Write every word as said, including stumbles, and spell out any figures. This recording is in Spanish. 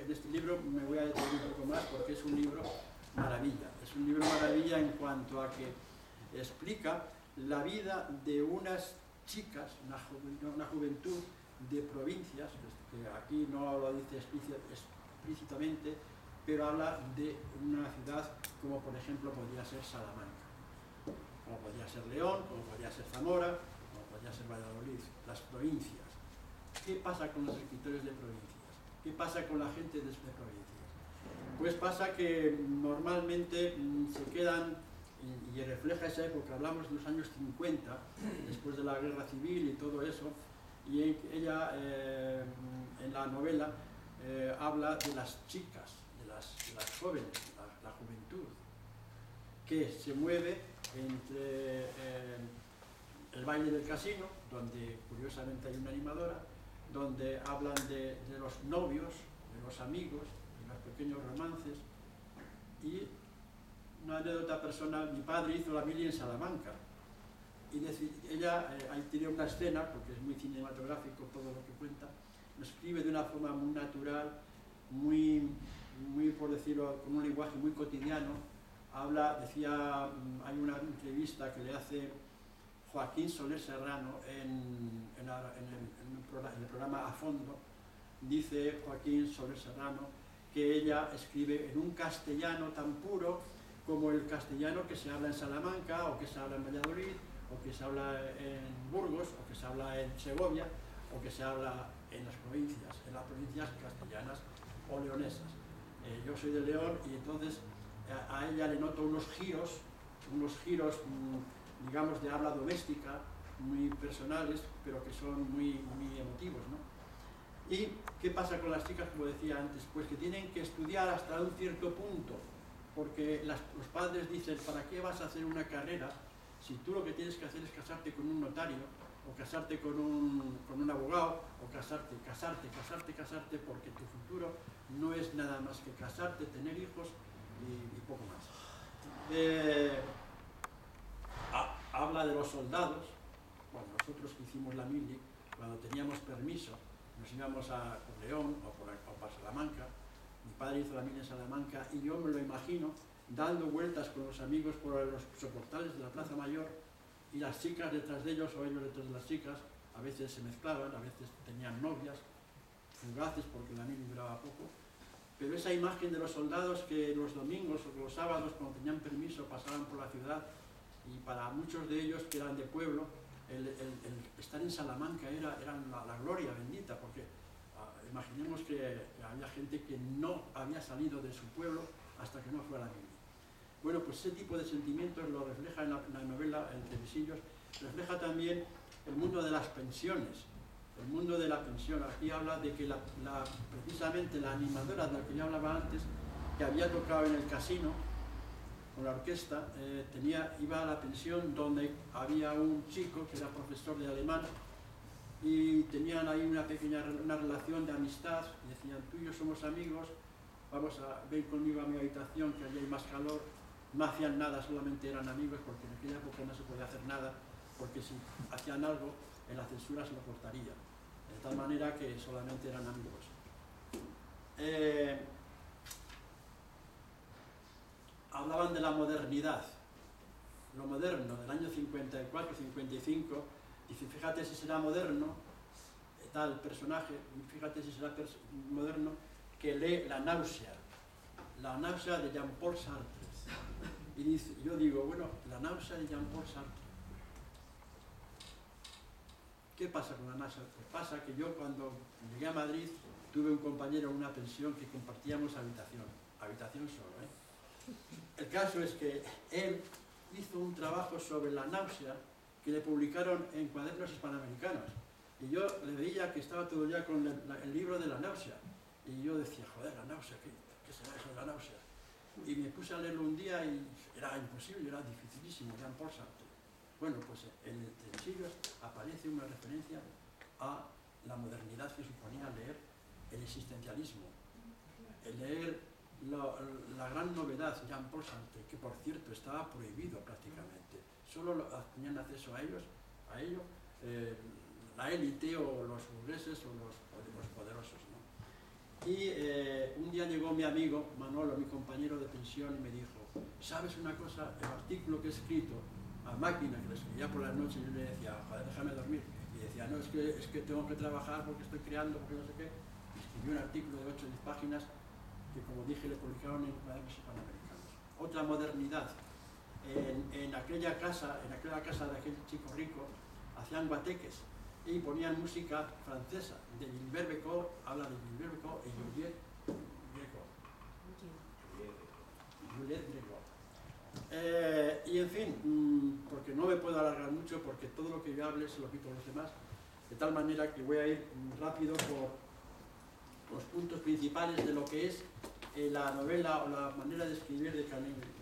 en este libro me voy a detener un poco más porque es un libro maravilla. Es un libro maravilla en cuanto a que explica la vida de unas chicas, una, ju una juventud de provincias, que aquí no lo dice explícitamente, pero habla de una ciudad como por ejemplo podría ser Salamanca, como podría ser León, como podría ser Zamora, como podría ser Valladolid, las provincias. ¿Qué pasa con los escritores de provincias? ¿Qué pasa con la gente de provincias? Pues pasa que normalmente mmm, se quedan, y, y refleja esa época, hablamos de los años cincuenta, después de la guerra civil y todo eso, y ella eh, en la novela eh, habla de las chicas, de las, de las jóvenes, la, la juventud, que se mueve entre eh, el baile del casino, donde curiosamente hay una animadora, donde hablan de, de los novios, de los amigos, de los pequeños romances. Y una anécdota personal, mi padre hizo la mili en Salamanca, y ella, eh, ahí tiene una escena, porque es muy cinematográfico todo lo que cuenta, lo escribe de una forma muy natural, muy, muy por decirlo, con un lenguaje muy cotidiano. Habla, decía, hay una entrevista que le hace Joaquín Soler Serrano en, en, la, en, el, en, el programa, en el programa A Fondo. Dice Joaquín Soler Serrano que ella escribe en un castellano tan puro como el castellano que se habla en Salamanca, o que se habla en Valladolid, o que se habla en Burgos, o que se habla en Segovia, o que se habla en las provincias, en las provincias castellanas o leonesas. Eh, yo soy de León y entonces a, a ella le noto unos giros, unos giros, mmm, digamos, de habla doméstica, muy personales, pero que son muy, muy emotivos, ¿no? ¿Y qué pasa con las chicas, como decía antes? Pues que tienen que estudiar hasta un cierto punto, porque las, los padres dicen, ¿para qué vas a hacer una carrera si tú lo que tienes que hacer es casarte con un notario, o casarte con un, con un abogado, o casarte, casarte, casarte, casarte, porque tu futuro no es nada más que casarte, tener hijos y, y poco más. Eh, ha, habla de los soldados. Bueno, nosotros que hicimos la mili, cuando teníamos permiso, nos íbamos a por León o por, o para Salamanca. Mi padre hizo la mili en Salamanca y yo me lo imagino dando vueltas con los amigos por los soportales de la Plaza Mayor, y las chicas detrás de ellos o ellos detrás de las chicas. A veces se mezclaban, a veces tenían novias, fugaces porque la mili duraba poco. Pero esa imagen de los soldados que los domingos o los sábados, cuando tenían permiso, pasaban por la ciudad, y para muchos de ellos que eran de pueblo, el, el, el estar en Salamanca era, era la, la gloria bendita, porque uh, imaginemos que, que había gente que no había salido de su pueblo hasta que no fue a la mili. Bueno, pues ese tipo de sentimientos lo refleja en la, en la novela Entre visillos. Refleja también el mundo de las pensiones, el mundo de la pensión. Aquí habla de que la, la, precisamente la animadora de la que yo hablaba antes, que había tocado en el casino con la orquesta, eh, tenía, iba a la pensión donde había un chico que era profesor de alemán, y tenían ahí una pequeña una relación de amistad, y decían, tú y yo somos amigos, vamos a ven conmigo a mi habitación que allí hay más calor. No hacían nada, solamente eran amigos, porque en aquella época no se podía hacer nada, porque si hacían algo, en la censura se lo cortaría, de tal manera que solamente eran amigos. Eh, hablaban de la modernidad, lo moderno, del año cincuenta y cuatro cincuenta y cinco, dice, fíjate si será moderno, tal personaje, fíjate si será moderno, que lee La náusea, La náusea de Jean-Paul Sartre. Y dice, yo digo, bueno, La náusea de Jean-Paul Sartre. ¿Qué pasa con la náusea? Pues pasa que yo cuando llegué a Madrid tuve un compañero en una pensión que compartíamos habitación, habitación solo, ¿eh? El caso es que él hizo un trabajo sobre la náusea que le publicaron en Cuadernos Hispanoamericanos. Y yo le veía que estaba todo ya con el, el libro de la náusea. Y yo decía, joder, la náusea, ¿qué, qué será eso de la náusea? Y me puse a leerlo un día y era imposible, era dificilísimo, Jean-Paul Sartre. Bueno, pues en Entre visillos aparece una referencia a la modernidad que suponía leer el existencialismo, el leer la, la gran novedad, Jean-Paul Sartre, que por cierto estaba prohibido prácticamente, solo tenían acceso a ellos, a ello, eh, la élite o los burgueses o los, o los poderosos, ¿no? Y eh, un día llegó mi amigo Manolo, mi compañero de pensión, y me dijo, ¿sabes una cosa? El artículo que he escrito a máquina, que lo escribía por las noches, yo le decía, joder, déjame dormir. Y decía, no, es que, es que tengo que trabajar porque estoy creando, porque no sé qué. Y escribió un artículo de ocho o diez páginas que, como dije, le publicaron en Cuadernos Hispanoamericanos. Otra modernidad. En, en aquella casa, en aquella casa de aquel chico rico, hacían guateques y ponían música francesa, de Gilbert Bécaud, habla de Gilbert Bécaud y Juliette Gréco. Juliette Gréco. Eh, y en fin, mmm, porque no me puedo alargar mucho, porque todo lo que yo hable se lo quito a los demás, de tal manera que voy a ir rápido por los puntos principales de lo que es eh, la novela o la manera de escribir de Camille